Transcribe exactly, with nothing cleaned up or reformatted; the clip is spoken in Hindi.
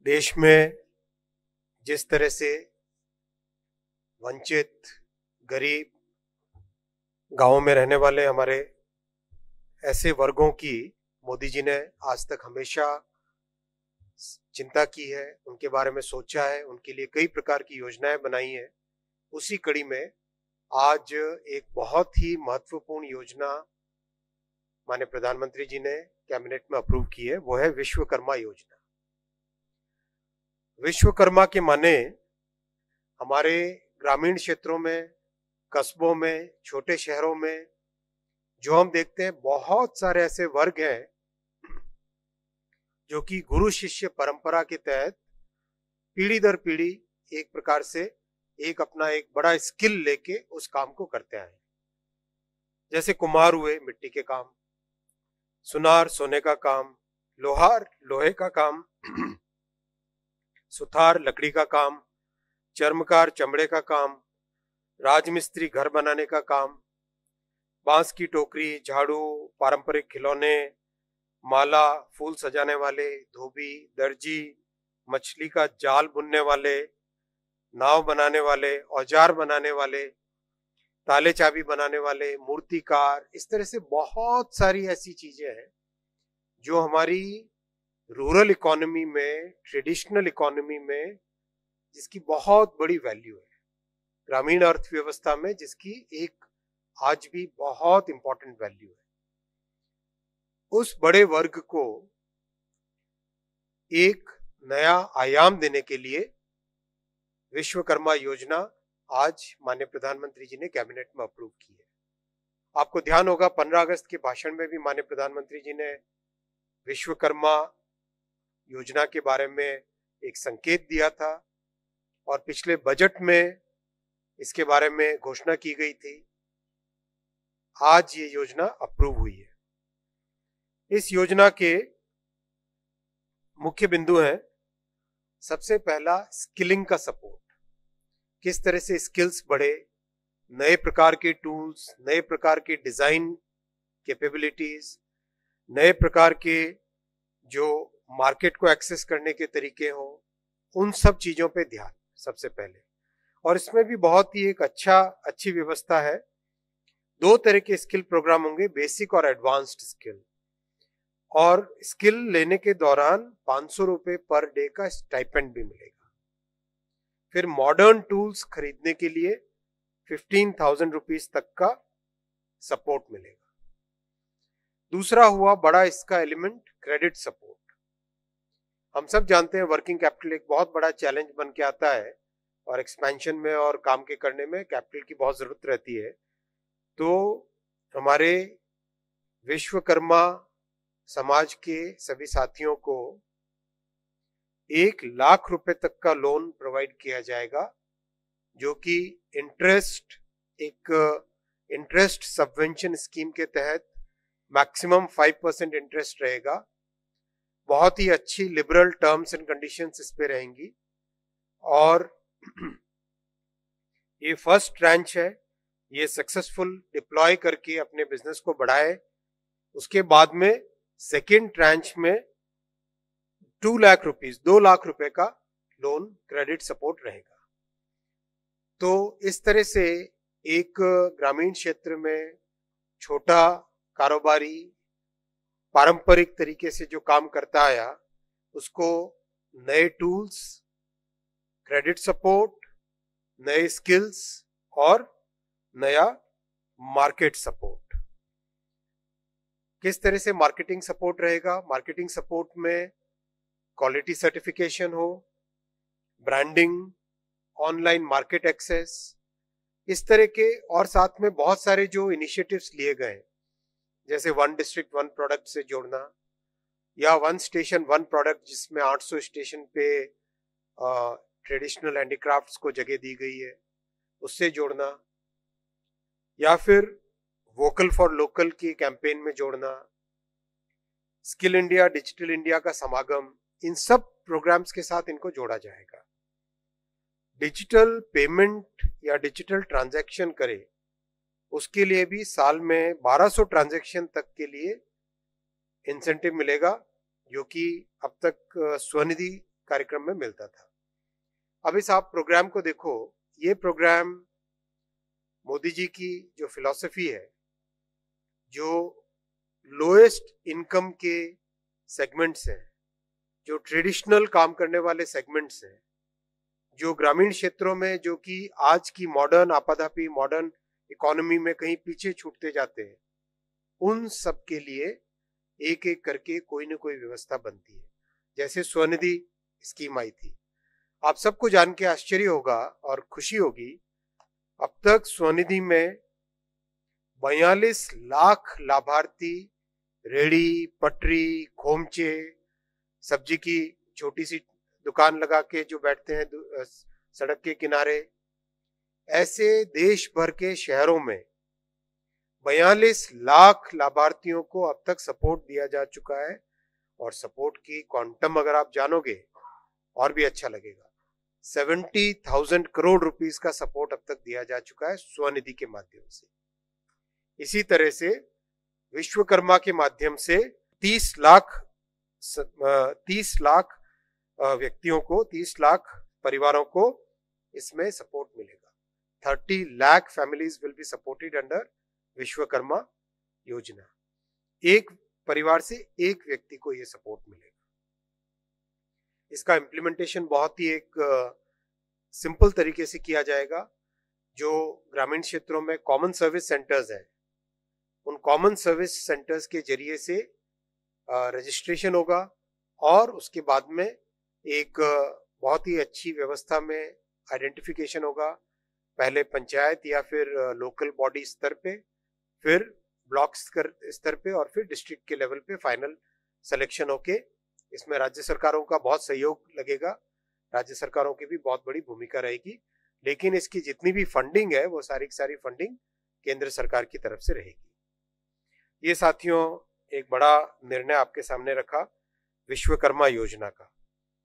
देश में जिस तरह से वंचित, गरीब, गांवों में रहने वाले हमारे ऐसे वर्गों की मोदी जी ने आज तक हमेशा चिंता की है, उनके बारे में सोचा है, उनके लिए कई प्रकार की योजनाएं बनाई हैं। उसी कड़ी में आज एक बहुत ही महत्वपूर्ण योजना माननीय प्रधानमंत्री जी ने कैबिनेट में अप्रूव की है, वो है विश्वकर्मा योजना। विश्वकर्मा के माने हमारे ग्रामीण क्षेत्रों में, कस्बों में, छोटे शहरों में जो हम देखते हैं बहुत सारे ऐसे वर्ग हैं जो कि गुरु शिष्य परंपरा के तहत पीढ़ी दर पीढ़ी एक प्रकार से एक अपना एक बड़ा स्किल लेके उस काम को करते आए। जैसे कुम्हार हुए मिट्टी के काम, सुनार सोने का काम, लोहार लोहे का काम, सुथार लकड़ी का काम, चर्मकार चमड़े का काम, राजमिस्त्री घर बनाने का काम, बांस की टोकरी, झाड़ू, पारंपरिक खिलौने, माला, फूल सजाने वाले, धोबी, दर्जी, मछली का जाल बुनने वाले, नाव बनाने वाले, औजार बनाने वाले, ताले चाबी बनाने वाले, मूर्तिकार, इस तरह से बहुत सारी ऐसी चीजें हैं जो हमारी रूरल इकोनॉमी में, ट्रेडिशनल इकोनॉमी में जिसकी बहुत बड़ी वैल्यू है, ग्रामीण अर्थव्यवस्था में जिसकी एक आज भी बहुत इंपॉर्टेंट वैल्यू है। उस बड़े वर्ग को एक नया आयाम देने के लिए विश्वकर्मा योजना आज माननीय प्रधानमंत्री जी ने कैबिनेट में अप्रूव की है। आपको ध्यान होगा पंद्रह अगस्त के भाषण में भी माननीय प्रधानमंत्री जी ने विश्वकर्मा योजना के बारे में एक संकेत दिया था और पिछले बजट में इसके बारे में घोषणा की गई थी। आज ये योजना अप्रूव हुई है। इस योजना के मुख्य बिंदु हैं, सबसे पहला स्किलिंग का सपोर्ट, किस तरह से स्किल्स बढ़े, नए प्रकार के टूल्स, नए प्रकार के डिजाइन कैपेबिलिटीज, नए प्रकार के जो मार्केट को एक्सेस करने के तरीके हो, उन सब चीजों पे ध्यान सबसे पहले। और इसमें भी बहुत ही एक अच्छा अच्छी व्यवस्था है। दो तरह के स्किल प्रोग्राम होंगे, बेसिक और एडवांस्ड स्किल, और स्किल लेने के दौरान पांच सौ रुपए पर डे का स्टाइपेंड भी मिलेगा। फिर मॉडर्न टूल्स खरीदने के लिए फिफ्टीन थाउजेंड रुपीज तक का सपोर्ट मिलेगा। दूसरा हुआ बड़ा इसका एलिमेंट क्रेडिट सपोर्ट। हम सब जानते हैं वर्किंग कैपिटल एक बहुत बड़ा चैलेंज बन के आता है और एक्सपेंशन में और काम के करने में कैपिटल की बहुत जरूरत रहती है। तो हमारे विश्वकर्मा समाज के सभी साथियों को एक लाख रुपए तक का लोन प्रोवाइड किया जाएगा, जो कि इंटरेस्ट एक इंटरेस्ट सबवेंशन स्कीम के तहत मैक्सिमम फाइव परसेंट इंटरेस्ट रहेगा। बहुत ही अच्छी लिबरल टर्म्स एंड कंडीशंस इस पे रहेंगी। और ये फर्स्ट ट्रांच है, ये सक्सेसफुल डिप्लॉय करके अपने बिजनेस को बढ़ाए। उसके बाद में सेकेंड ट्रांच में टू लाख रुपीस दो लाख रुपए का लोन क्रेडिट सपोर्ट रहेगा। तो इस तरह से एक ग्रामीण क्षेत्र में छोटा कारोबारी पारंपरिक तरीके से जो काम करता आया उसको नए टूल्स, क्रेडिट सपोर्ट, नए स्किल्स और नया मार्केट सपोर्ट। किस तरह से मार्केटिंग सपोर्ट रहेगा? मार्केटिंग सपोर्ट में क्वालिटी सर्टिफिकेशन हो, ब्रांडिंग, ऑनलाइन मार्केट एक्सेस, इस तरह के, और साथ में बहुत सारे जो इनिशिएटिव्स लिए गए, जैसे वन डिस्ट्रिक्ट वन प्रोडक्ट से जोड़ना, या वन स्टेशन वन प्रोडक्ट जिसमें आठ सौ स्टेशन पे ट्रेडिशनल हैंडीक्राफ्ट्स को जगह दी गई है, उससे जोड़ना, या फिर वोकल फॉर लोकल की कैंपेन में जोड़ना, स्किल इंडिया, डिजिटल इंडिया का समागम, इन सब प्रोग्राम्स के साथ इनको जोड़ा जाएगा। डिजिटल पेमेंट या डिजिटल ट्रांजैक्शन करे, उसके लिए भी साल में बारह सौ ट्रांजैक्शन तक के लिए इंसेंटिव मिलेगा, जो कि अब तक स्वनिधि कार्यक्रम में मिलता था। अब इस आप प्रोग्राम को देखो, ये प्रोग्राम मोदी जी की जो फिलॉसफी है, जो लोएस्ट इनकम के सेगमेंट्स हैं, जो ट्रेडिशनल काम करने वाले सेगमेंट्स हैं, जो ग्रामीण क्षेत्रों में जो कि आज की मॉडर्न आपाधापी मॉडर्न इकोनॉमी में कहीं पीछे छूटते जाते हैं, उन सब के लिए एक एक करके कोई ना कोई व्यवस्था बनती है। जैसे स्वनिधि स्कीम आई थी, आप सबको जान के आश्चर्य होगा और खुशी होगी, अब तक स्वनिधि में बयालीस लाख लाभार्थी रेड़ी, पटरी, खोमचे, सब्जी की छोटी सी दुकान लगा के जो बैठते हैं सड़क के किनारे, ऐसे देश भर के शहरों में बयालीस लाख लाभार्थियों को अब तक सपोर्ट दिया जा चुका है। और सपोर्ट की क्वांटम अगर आप जानोगे और भी अच्छा लगेगा, सेवेंटी थाउजेंड करोड़ रुपीस का सपोर्ट अब तक दिया जा चुका है स्वनिधि के माध्यम से। इसी तरह से विश्वकर्मा के माध्यम से तीस लाख तीस लाख व्यक्तियों को, तीस लाख परिवारों को इसमें सपोर्ट मिलेगा। Thirty lakh families will be supported under Vishwakarma Yojana. एक परिवार से एक व्यक्ति को यह सपोर्ट मिलेगा। इसका इम्प्लीमेंटेशन बहुत ही एक सिंपल uh, तरीके से किया जाएगा। जो ग्रामीण क्षेत्रों में कॉमन सर्विस सेंटर्स हैं, उन कॉमन सर्विस सेंटर्स के जरिए से रजिस्ट्रेशन uh, होगा और उसके बाद में एक uh, बहुत ही अच्छी व्यवस्था में आइडेंटिफिकेशन होगा। पहले पंचायत या फिर लोकल बॉडी स्तर पे, फिर ब्लॉक स्तर पे और फिर डिस्ट्रिक्ट के लेवल पे फाइनल सिलेक्शन होके इसमें राज्य सरकारों का बहुत सहयोग लगेगा। राज्य सरकारों की भी बहुत बड़ी भूमिका रहेगी, लेकिन इसकी जितनी भी फंडिंग है वो सारी की सारी फंडिंग केंद्र सरकार की तरफ से रहेगी। ये साथियों एक बड़ा निर्णय आपके सामने रखा विश्वकर्मा योजना का।